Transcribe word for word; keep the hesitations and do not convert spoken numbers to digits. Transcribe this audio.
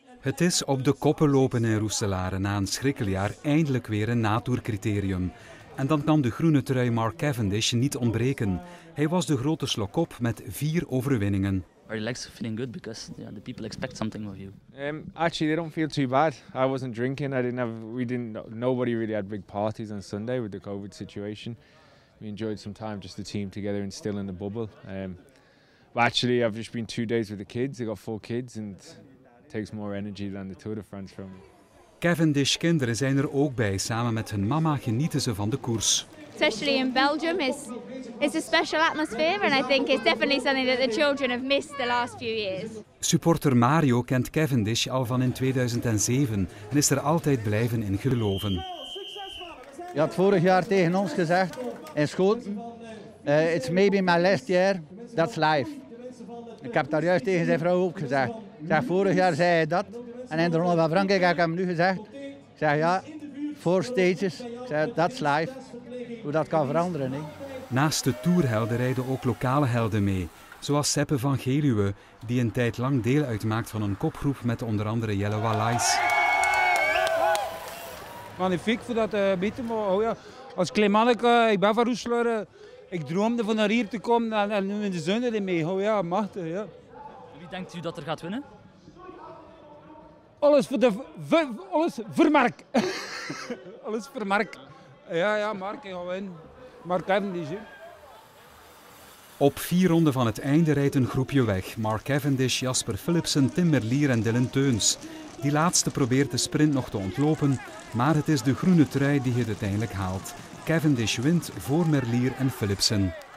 Het is op de koppen lopen in Roeselare na een schrikkeljaar eindelijk weer een natoercriterium. En dan kan de groene trui Mark Cavendish niet ontbreken. Hij was de grote slok-op met vier overwinningen. Are your legs feeling good because yeah, the people expect something of you? Um, actually, they don't feel too bad. I wasn't drinking. I didn't have. We didn't. Nobody really had big parties on Sunday with the COVID situation. We enjoyed some time, just the team together and still in the bubble. Um, but actually, I've just been two days with the kids. I got four kids, and it takes more energy than the Tour de France from me. Cavendish kinderen zijn er ook bij. Samen met hun mama genieten ze van de koers. Especially in Belgium, it's, it's a special atmosphere and I think it's definitely something that the children have missed the last few years. Supporter Mario kent Cavendish al van in tweeduizend zeven en is er altijd blijven in geloven. Je had vorig jaar tegen ons gezegd in Schoten, uh, it's maybe my last year, that's life. Ik heb daar juist tegen zijn vrouw ook gezegd. Ik zeg, vorig jaar zei hij dat en in de Ronde van Frankrijk heb ik hem nu gezegd. Ik zeg ja, four stages, ik zeg, that's life. Hoe dat kan veranderen. Hè? Naast de toerhelden rijden ook lokale helden mee. Zoals Seppe van Geluwe, die een tijd lang deel uitmaakt van een kopgroep met onder andere Jelle Wallace. Magnifiek voor dat uh, beter, maar oh ja, als klein manneke, ik ben van Roeselare, ik droomde van naar hier te komen en, en nu in de zon erin mee. Oh ja, machtig. Ja. Wie denkt u dat er gaat winnen? Alles voor de voor, alles voor Mark. Alles voor Mark. Ja, ja, Mark, ik ga winnen. Mark Cavendish. Op vier ronden van het einde rijdt een groepje weg. Mark Cavendish, Jasper Philipsen, Tim Merlier en Dylan Teuns. Die laatste probeert de sprint nog te ontlopen, maar het is de groene trui die het uiteindelijk haalt. Cavendish wint voor Merlier en Philipsen.